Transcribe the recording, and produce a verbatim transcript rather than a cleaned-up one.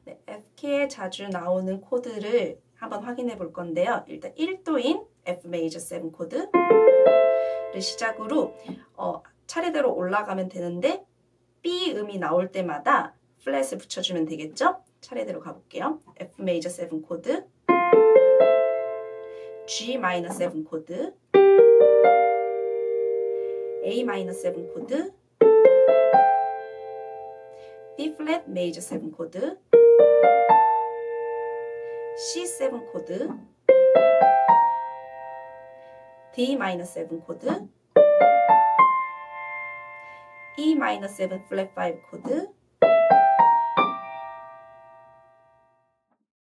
네, F키에 자주 나오는 코드를 한번 확인해 볼 건데요. 일단 일 도인 F 메이저 칠 코드를 시작으로 어, 차례대로 올라가면 되는데 B 음이 나올 때마다 플랫을 붙여주면 되겠죠? 차례대로 가볼게요. F 메이저 칠 코드, G 마이너 칠 코드, A 마이너 칠 코드, D 플랫 메이저 칠 코드, 씨 칠 코드, D 마이너 칠 코드, E 마이너 칠 플랫 오 코드,